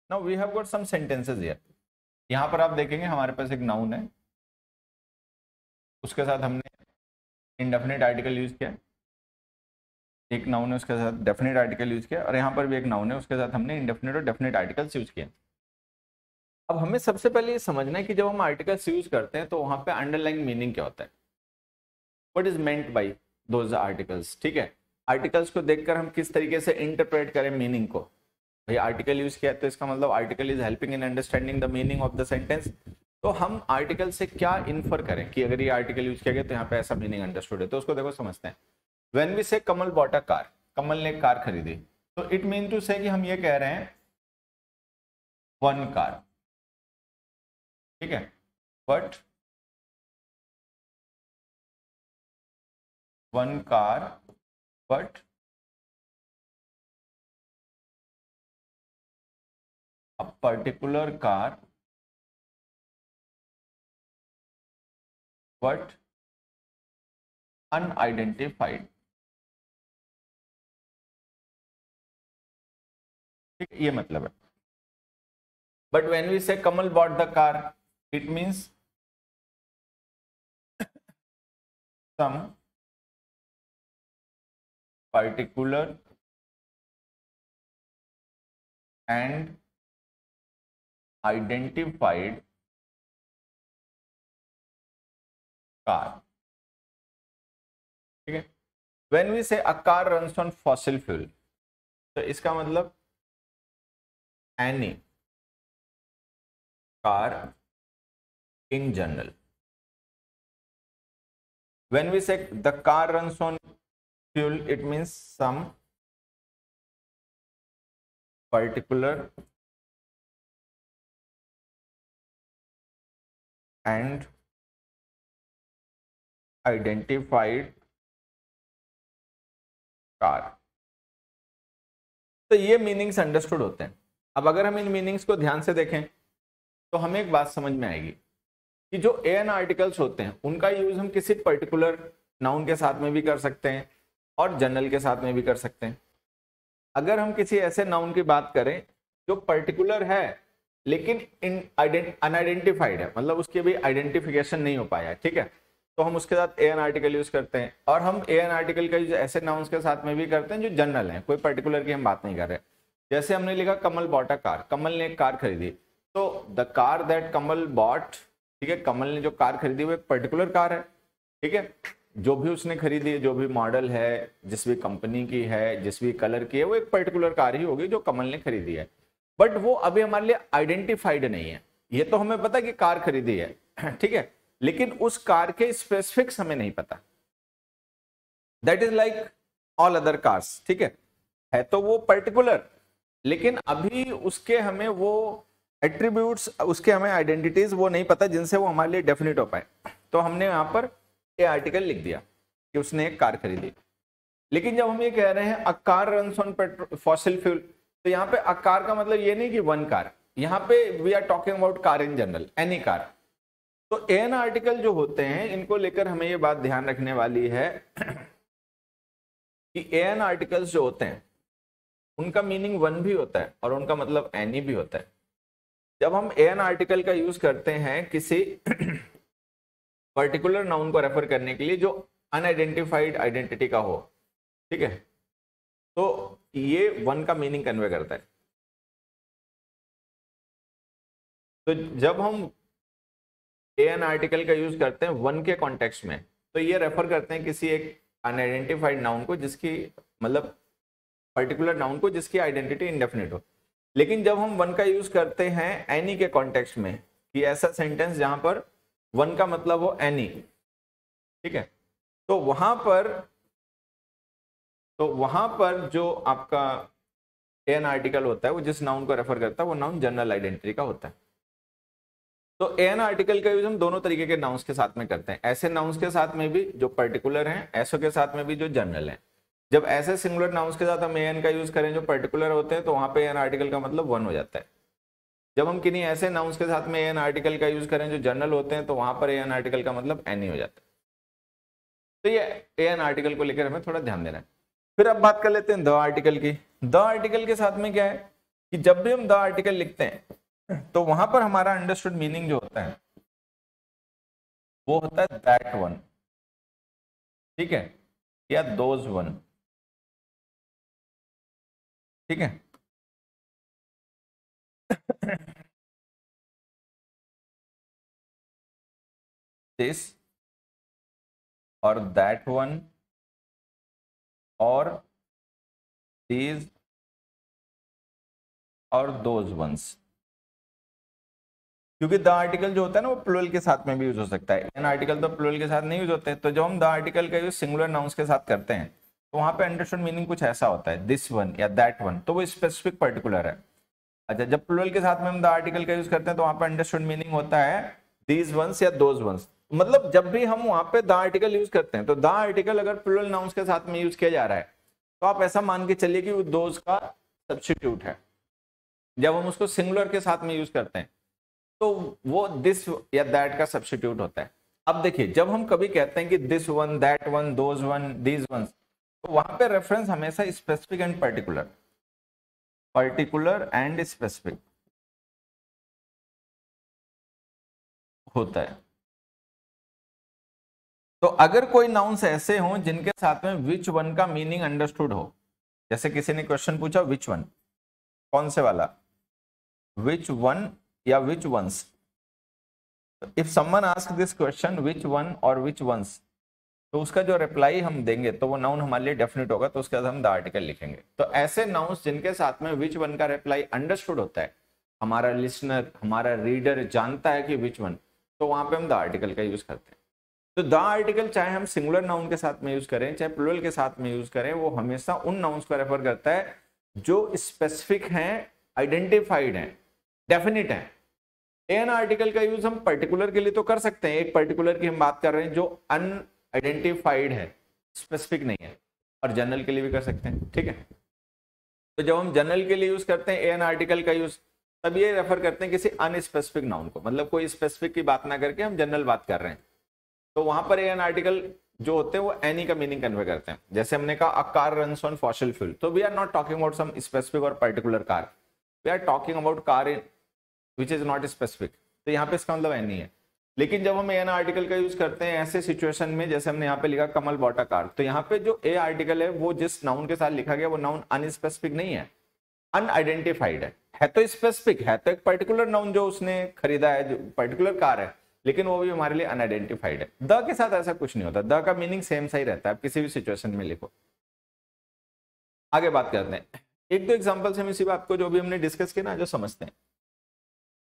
Now we have got some sentences here. यहाँ पर आप देखेंगे हमारे पास एक नाउन है, उसके साथ हमने इंडेफिनिट आर्टिकल यूज किया, एक नाउन है उसके साथ डेफिनेट आर्टिकल यूज किया, और यहाँ पर भी एक नाउन है उसके साथ हमने इंडेफिनिट और डेफिनेट आर्टिकल्स यूज किया। अब हमें सबसे पहले ये समझना है कि जब हम आर्टिकल्स यूज करते हैं तो वहां पे अंडरलाइंग मीनिंग क्या होता है, what is meant by those articles. ठीक है, आर्टिकल्स को देखकर हम किस तरीके से इंटरप्रेट करें मीनिंग को। भाई आर्टिकल यूज किया तो इसका मतलब article is helping in understanding the meaning of the sentence. तो हम आर्टिकल से क्या इन्फर करें कि अगर ये आर्टिकल यूज किया गया तो यहाँ पे ऐसा मीनिंग अंडरस्टूड है। तो उसको देखो समझते हैं। When we say Kamal bought a car, कमल ने एक कार खरीदी, तो इट मीन टू से कि हम ये कह रहे हैं वन कार। ठीक है, but one car but a particular car but unidentified। ठीक, ये मतलब है। But when we say Kamal bought the car, it means some particular and identified car. ठीक है, when we say a car runs on fossil fuel, तो इसका मतलब any car in general. When we say the car runs on fuel, it means some particular and identified car। तो ये meanings understood होते हैं। अब अगर हम इन मीनिंग्स को ध्यान से देखें तो हमें एक बात समझ में आएगी कि जो एन आर्टिकल्स होते हैं उनका यूज हम किसी पर्टिकुलर नाउन के साथ में भी कर सकते हैं और जनरल के साथ में भी कर सकते हैं। अगर हम किसी ऐसे नाउन की बात करें जो पर्टिकुलर है लेकिन अनआइडेंटिफाइड है, मतलब उसकी भी आइडेंटिफिकेशन नहीं हो पाया है, ठीक है, तो हम उसके साथ एन आर्टिकल यूज करते हैं। और हम एन आर्टिकल का यूज ऐसे नाउन्स के साथ में भी करते हैं जो जनरल हैं, कोई पर्टिकुलर की हम बात नहीं कर रहे। जैसे हमने लिखा कमल बॉट अ कार, कमल ने एक कार खरीदी, तो the car that Kamal bought, ठीक है, कमल ने जो कार खरीदी वो एक पर्टिकुलर कार है। ठीक है, जो भी उसने खरीदी है, जो भी मॉडल है, जिस भी कंपनी की है, जिस भी कलर की है, वो एक पर्टिकुलर कार ही होगी जो कमल ने खरीदी है। बट वो अभी हमारे लिए आइडेंटिफाइड नहीं है। ये तो हमें पता कि कार खरीदी है, ठीक है, लेकिन उस कार के स्पेसिफिक्स हमें नहीं पता। That is like all other cars. ठीक है तो वो पर्टिकुलर, लेकिन अभी उसके हमें वो एट्रीब्यूट्स, उसके हमें आइडेंटिटीज वो नहीं पता जिनसे वो हमारे लिए डेफिनेट हो पाए। तो हमने यहाँ पर ये आर्टिकल लिख दिया कि उसने एक कार खरीदी। लेकिन जब हम ये कह रहे हैं a car runs on fossil fuel, तो यहाँ पे अ कार का मतलब ये नहीं कि वन कार, यहाँ पे we are talking about car in general, any car. तो एन आर्टिकल जो होते हैं इनको लेकर हमें ये बात ध्यान रखने वाली है कि एन आर्टिकल्स जो होते हैं उनका मीनिंग वन भी होता है और उनका मतलब एनी भी होता है। जब हम एन आर्टिकल का यूज करते हैं किसी पर्टिकुलर नाउन को रेफर करने के लिए जो अनआइडेंटिफाइड आइडेंटिटी का हो, ठीक है, तो ये वन का मीनिंग कन्वे करता है। तो जब हम एन आर्टिकल का यूज करते हैं वन के कॉन्टेक्स्ट में, तो ये रेफर करते हैं किसी एक अनआइडेंटिफाइड नाउन को, जिसकी मतलब पर्टिकुलर नाउन को जिसकी आइडेंटिटी इंडेफिनिट हो। लेकिन जब हम वन का यूज करते हैं एनी के कॉन्टेक्स्ट में, कि ऐसा सेंटेंस जहां पर वन का मतलब हो एनी, ठीक है, तो वहां पर जो आपका एन आर्टिकल होता है वो जिस नाउन को रेफर करता है वो नाउन जनरल आइडेंटिटी का होता है। तो एन आर्टिकल का यूज हम दोनों तरीके के नाउन्स के साथ में करते हैं, ऐसे नाउन्स के साथ में भी जो पर्टिकुलर हैं, ऐसो के साथ में भी जो जनरल हैं। जब ऐसे सिंगुलर नाउन्स के साथ हम एन का यूज करें जो पर्टिकुलर होते हैं तो वहां पे एन आर्टिकल का मतलब वन हो जाता है। जब हम किन्हीं ऐसे नाउन्स के साथ में एन आर्टिकल का यूज करें जो जनरल होते हैं तो वहां पर एन आर्टिकल का मतलब एनी हो जाता है। तो ये एन आर्टिकल को लेकर हमें थोड़ा ध्यान देना है। फिर अब बात कर लेते हैं द आर्टिकल की। द आर्टिकल के साथ में क्या है कि जब भी हम द आर्टिकल लिखते हैं तो वहां पर हमारा अंडरस्टूड मीनिंग जो होता है वो होता है दैट वन, ठीक है, या दोज वन, ठीक है। दिस और दैट वन और these और those ones, क्योंकि द आर्टिकल जो होता है ना वो प्लूरल के साथ में भी यूज हो सकता है, एन आर्टिकल तो प्लूरल के साथ नहीं यूज होते। तो जब हम द आर्टिकल का यूज सिंगुलर नाउन्स के साथ करते हैं तो वहां पे अंडरस्टूड मीनिंग कुछ ऐसा होता है, दिस वन या दैट वन, तो वो स्पेसिफिक पर्टिकुलर है। अच्छा, जब प्लूरल के साथ में हम द आर्टिकल का यूज करते हैं तो वहां पे अंडरस्टूड मीनिंग होता है दीज वंस या दोज वंस। मतलब जब भी हम वहां पे द आर्टिकल यूज करते हैं तो द आर्टिकल अगर प्लूरल नाउन्स के साथ में यूज किया जा रहा है तो आप ऐसा मान के चलिए कि वो दोज का सब्स्टिट्यूट है। जब हम उसको सिंगुलर के साथ में यूज करते हैं तो वो दिस या दैट का सब्स्टिट्यूट होता है। अब देखिए, जब हम कभी कहते हैं कि this one, that one, those one, these one, तो वहां पे रेफरेंस हमेशा specific and particular, particular and specific होता है। तो अगर कोई नाउन्स ऐसे हों जिनके साथ में विच वन का मीनिंग अंडरस्टूड हो, जैसे किसी ने क्वेश्चन पूछा विच वन, कौन से वाला, विच वन या which ones, if someone ask this question which one और विच वंस, तो उसका जो रिप्लाई हम देंगे तो वो नाउन हमारे लिए डेफिनेट होगा, तो उसके बाद हम द आर्टिकल लिखेंगे। तो ऐसे नाउन्स जिनके साथ में विच वन का रिप्लाई अंडरस्टूड होता है, हमारा लिसनर, हमारा रीडर जानता है कि विच वन, तो वहां पे हम द आर्टिकल का यूज करते हैं। तो द आर्टिकल चाहे हम सिंगुलर नाउन के साथ में यूज करें चाहे प्लूरल के साथ में यूज करें, वो हमेशा उन नाउन्स को रेफर करता है जो स्पेसिफिक हैं, आइडेंटिफाइड हैं, डेफिनिट हैं। एन आर्टिकल का यूज हम पर्टिकुलर के लिए तो कर सकते हैं, एक पर्टिकुलर की हम बात कर रहे हैं जो अनआइडेंटिफाइड है, स्पेसिफिक नहीं है, और जनरल के लिए भी कर सकते हैं, ठीक है। तो जब हम जनरल के लिए यूज करते हैं एन आर्टिकल का यूज, तब ये रेफर करते हैं किसी अनस्पेसिफिक नाउन को, मतलब कोई स्पेसिफिक की बात ना करके हम जनरल बात कर रहे हैं, तो वहां पर एन आर्टिकल जो होते हैं वो एनी का मीनिंग कन्वे करते हैं। जैसे हमने कहा a car runs on fossil fuel, तो we are not talking about some specific और particular car, we are talking about car which is not specific, तो यहाँ पे इसका मतलब एनी है। लेकिन जब हम एन आर्टिकल का यूज करते हैं ऐसे सिचुएशन में, जैसे हमने यहाँ पे लिखा कमल बॉट अ कार, तो यहाँ पे जो ए आर्टिकल है वो जिस नाउन के साथ लिखा गया वो नाउन अनस्पेसिफिक नहीं है, अनआइडेंटिफाइड है तो स्पेसिफिक है, तो एक पर्टिकुलर नाउन जो उसने खरीदा है, जो पर्टिकुलर कार है, लेकिन वो भी हमारे लिए अनआइडेंटिफाइड है। द के साथ ऐसा कुछ नहीं होता, द का मीनिंग सेम सा ही रहता है, आप किसी भी सिचुएशन में लिखो। आगे बात करते हैं, एक दो एग्जांपल से हम इसी बात को जो भी हमने डिस्कस किया ना जो समझते हैं।